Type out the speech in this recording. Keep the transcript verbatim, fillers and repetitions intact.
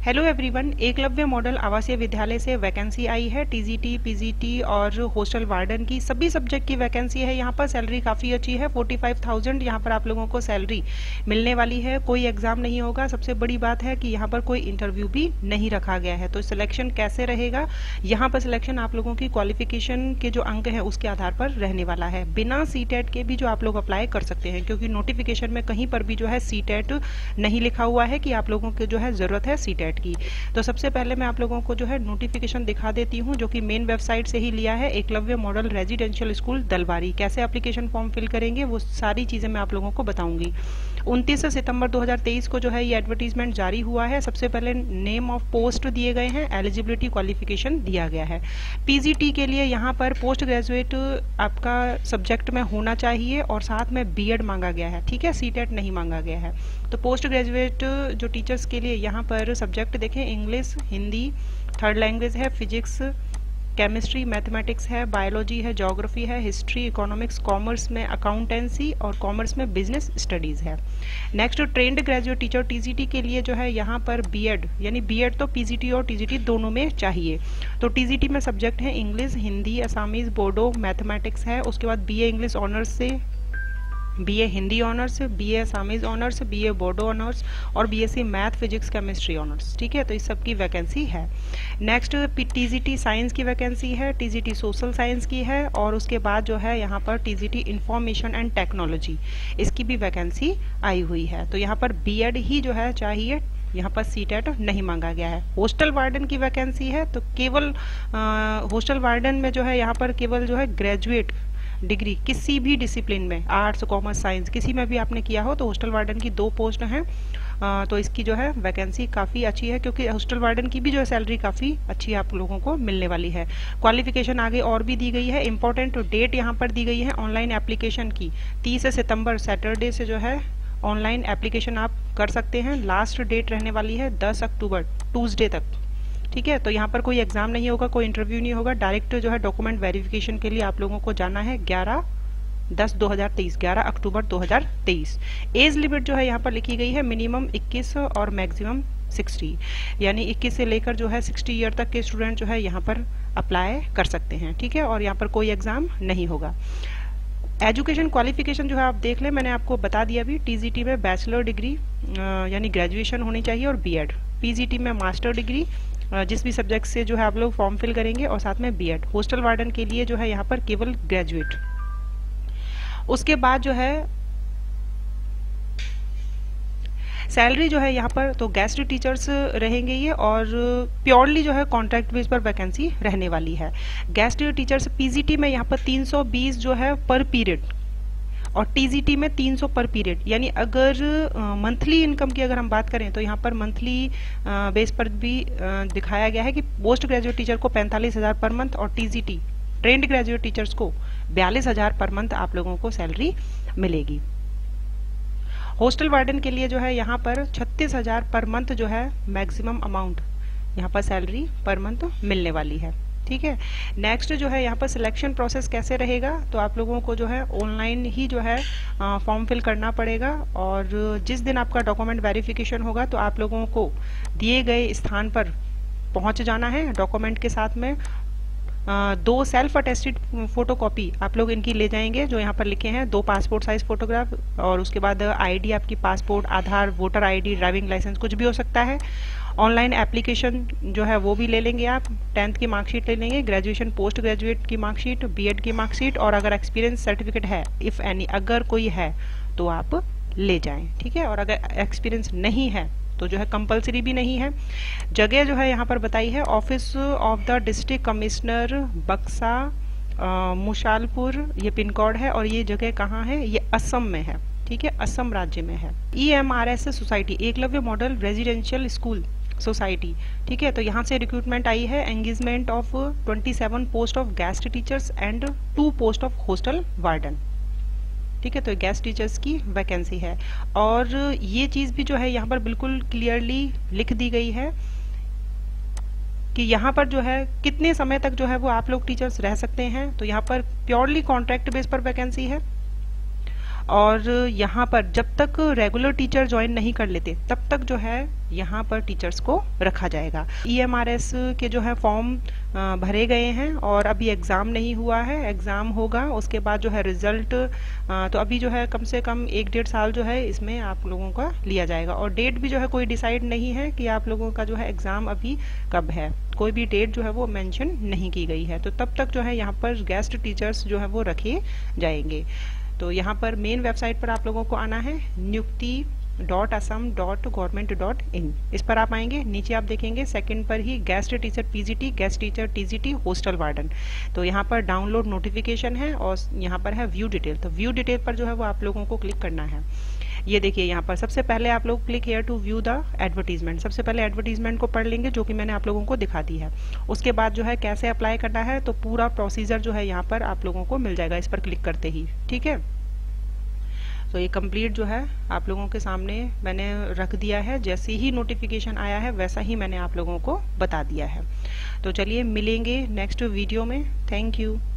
Hello everyone, Eklavya model आवासीय विद्यालय से वैकेंसी आई है। टीजीटी, पीजीटी और हॉस्टल वार्डन की सभी सब्जेक्ट की वैकेंसी है। यहाँ पर सैलरी काफ़ी अच्छी है, फोर्टी फाइव थाउजेंड यहाँ पर आप लोगों को सैलरी मिलने वाली है। कोई एग्जाम नहीं होगा। सबसे बड़ी बात है कि यहाँ पर कोई इंटरव्यू भी नहीं रखा गया है। तो सिलेक्शन कैसे रहेगा? यहाँ पर सिलेक्शन आप लोगों की क्वालिफिकेशन के जो अंक हैं उसके आधार पर रहने वाला है। बिना सी टेट के भी जो आप लोग अप्लाई कर सकते हैं, क्योंकि नोटिफिकेशन में कहीं पर भी जो है सी टेट नहीं लिखा हुआ है कि आप लोगों की जो है ज़रूरत है सी टेट की। तो सबसे पहले मैं आप लोगों को जो है नोटिफिकेशन दिखा देती हूँ, जो कि मेन वेबसाइट से ही लिया है। Eklavya model residential school Dalwari. कैसे एप्लीकेशन फॉर्म फिल करेंगे वो सारी चीज़ें मैं आप लोगों को बताऊंगी। उनतीस सितंबर दो हज़ार तेईस को जो है ये एडवर्टीजमेंट जारी हुआ है। सबसे पहले नेम ऑफ पोस्ट दिए गए हैं, एलिजिबिलिटी क्वालिफिकेशन दिया गया है। पीजीटी के लिए यहाँ पर पोस्ट ग्रेजुएट आपका सब्जेक्ट में होना चाहिए और साथ में बीएड मांगा गया है। ठीक है, सीटेट नहीं मांगा गया है। तो पोस्ट ग्रेजुएट जो टीचर्स के लिए यहाँ पर सब्जेक्ट देखें, इंग्लिश, हिंदी, थर्ड लैंग्वेज है, फिजिक्स, केमिस्ट्री, मैथमेटिक्स है, बायोलॉजी है, ज्योग्राफी है, हिस्ट्री, इकोनॉमिक्स, कॉमर्स में अकाउंटेंसी और कॉमर्स में बिजनेस स्टडीज़ है। Next, trained graduate teacher TGT के लिए जो है यहाँ पर बीएड, यानी बीएड तो पीजीटी और टीजीटी दोनों में चाहिए। तो टीजीटी में सब्जेक्ट है English, Hindi, Assamese, Bodo, mathematics है। उसके बाद बीए इंग्लिश ऑनर्स से BA Hindi honours, BA Assamese honours, BA Bodo honours और BSc math, physics, chemistry honours. ठीक है, तो इस सब की वैकेंसी है। नेक्स्ट, टीजीटी साइंस की वैकेंसी है, टीजीटी सोशल साइंस की है और उसके बाद जो है यहाँ पर टीजीटी इंफॉर्मेशन एंड टेक्नोलॉजी, इसकी भी वैकेंसी आई हुई है। तो यहाँ पर बीएड ही जो है चाहिए, यहाँ पर सी टेट नहीं मांगा गया है। हॉस्टल वार्डन की वैकेंसी है, तो केवल हॉस्टल वार्डन में जो है यहाँ पर केवल जो है ग्रेजुएट डिग्री किसी भी डिसिप्लिन में, आर्ट्स, कॉमर्स, साइंस, किसी में भी आपने किया हो तो हॉस्टल वार्डन की दो पोस्ट हैं। तो इसकी जो है वैकेंसी काफ़ी अच्छी है, क्योंकि हॉस्टल वार्डन की भी जो है सैलरी काफ़ी अच्छी आप लोगों को मिलने वाली है। क्वालिफिकेशन आगे और भी दी गई है। इंपॉर्टेंट डेट यहाँ पर दी गई है ऑनलाइन एप्लीकेशन की। तीस सितंबर सैटरडे से जो है ऑनलाइन एप्लीकेशन आप कर सकते हैं। लास्ट डेट रहने वाली है दस अक्टूबर, ट्यूसडे तक। ठीक है, तो यहाँ पर कोई एग्जाम नहीं होगा, कोई इंटरव्यू नहीं होगा। डायरेक्ट जो है डॉक्यूमेंट वेरिफिकेशन के लिए आप लोगों को जाना है ग्यारह दस दो हज़ार तेईस, ग्यारह अक्टूबर दो हज़ार तेईस। एज लिमिट जो है यहाँ पर लिखी गई है मिनिमम इक्कीस और मैक्सिमम साठ, यानी इक्कीस से लेकर जो है साठ ईयर तक के स्टूडेंट जो है यहाँ पर अप्लाई कर सकते हैं। ठीक है, और यहाँ पर कोई एग्जाम नहीं होगा। एजुकेशन क्वालिफिकेशन जो है आप देख लें, मैंने आपको बता दिया अभी। टीजीटी में बैचलर डिग्री यानी ग्रेजुएशन होनी चाहिए और बीएड। पीजीटी में मास्टर डिग्री जिस भी सब्जेक्ट से जो है आप लोग फॉर्म फिल करेंगे और साथ में बीएड। हॉस्टल वार्डन के लिए जो है यहाँ पर केवल ग्रेजुएट। उसके बाद जो है सैलरी जो है यहाँ पर तो गेस्ट टीचर्स रहेंगे ये, और प्योरली जो है कॉन्ट्रैक्ट बेस पर वैकेंसी रहने वाली है। गेस्ट टीचर्स पीजीटी में यहाँ पर तीन सौ बीस जो है पर पीरियड और टीजीटी में तीन सौ पर पीरियड। यानी अगर मंथली इनकम की अगर हम बात करें तो यहाँ पर मंथली बेस पर भी आ, दिखाया गया है कि पोस्ट ग्रेजुएट टीचर को पैंतालीस हज़ार पर मंथ और टीजीटी ट्रेंड ग्रेजुएट टीचर्स को बयालीस हज़ार पर मंथ आप लोगों को सैलरी मिलेगी। हॉस्टल वार्डन के लिए जो है यहाँ पर छत्तीस हज़ार पर मंथ जो है मैक्सिमम अमाउंट यहाँ पर सैलरी पर मंथ मिलने वाली है। ठीक है, नेक्स्ट जो है यहाँ पर सिलेक्शन प्रोसेस कैसे रहेगा, तो आप लोगों को जो है ऑनलाइन ही जो है फॉर्म फिल करना पड़ेगा और जिस दिन आपका डॉक्यूमेंट वेरिफिकेशन होगा तो आप लोगों को दिए गए स्थान पर पहुँच जाना है डॉक्यूमेंट के साथ में। आ, दो सेल्फ अटेस्टेड फोटोकॉपी आप लोग इनकी ले जाएंगे, जो यहाँ पर लिखे हैं दो पासपोर्ट साइज फोटोग्राफ और उसके बाद आईडी आपकी passport, Aadhaar, voter ID, driving licence, कुछ भी हो सकता है। ऑनलाइन एप्लीकेशन जो है वो भी ले लेंगे आप। टेंथ की मार्कशीट ले लेंगे, ग्रेजुएशन पोस्ट ग्रेजुएट की मार्कशीट, बीएड की मार्कशीट और अगर एक्सपीरियंस सर्टिफिकेट है, इफ़ एनी, अगर कोई है तो आप ले जाएं। ठीक है, और अगर एक्सपीरियंस नहीं है तो जो है कंपलसरी भी नहीं है। जगह जो है यहाँ पर बताई है office of the district commissioner Baksa, Mushalpur, ये पिन कोड है और ये जगह कहाँ है, ये असम में है। ठीक है, असम राज्य में है। E M R S society, Eklavya model residential school society. ठीक है, तो यहाँ से रिक्रूटमेंट आई है। एंगेजमेंट ऑफ सत्ताईस post of guest teachers and two post of hostel warden. ठीक है, तो गेस्ट टीचर्स की वैकेंसी है और ये चीज़ भी जो है यहाँ पर बिल्कुल क्लियरली लिख दी गई है कि यहाँ पर जो है कितने समय तक जो है वो आप लोग टीचर्स रह सकते हैं। तो यहाँ पर प्योरली कॉन्ट्रैक्ट बेस पर वैकेंसी है और यहाँ पर जब तक रेगुलर टीचर ज्वाइन नहीं कर लेते तब तक जो है यहाँ पर टीचर्स को रखा जाएगा। ई एम आर एस के जो है फॉर्म भरे गए हैं और अभी एग्ज़ाम नहीं हुआ है, एग्ज़ाम होगा उसके बाद जो है रिजल्ट, तो अभी जो है कम से कम एक डेढ़ साल जो है इसमें आप लोगों का लिया जाएगा। और डेट भी जो है कोई डिसाइड नहीं है कि आप लोगों का जो है एग्ज़ाम अभी कब है, कोई भी डेट जो है वो मेंशन नहीं की गई है। तो तब तक जो है यहाँ पर गेस्ट टीचर्स जो है वो रखे जाएंगे। तो यहाँ पर मेन वेबसाइट पर आप लोगों को आना है Niyukti dot Assam dot government dot in, इस पर आप आएंगे। नीचे आप देखेंगे सेकंड पर ही guest teacher PGT, guest teacher TGT, hostel warden. तो यहाँ पर डाउनलोड नोटिफिकेशन है और यहाँ पर है व्यू डिटेल। तो व्यू डिटेल पर जो है वो आप लोगों को क्लिक करना है। ये देखिए यहाँ पर सबसे पहले आप लोग click here to view the advertisement, सबसे पहले एडवर्टीजमेंट को पढ़ लेंगे जो कि मैंने आप लोगों को दिखा दी है। उसके बाद जो है कैसे अप्लाई करना है, तो पूरा प्रोसीजर जो है यहाँ पर आप लोगों को मिल जाएगा इस पर क्लिक करते ही। ठीक है, तो ये कंप्लीट जो है आप लोगों के सामने मैंने रख दिया है। जैसे ही नोटिफिकेशन आया है वैसा ही मैंने आप लोगों को बता दिया है। तो चलिए मिलेंगे नेक्स्ट वीडियो में। Thank you.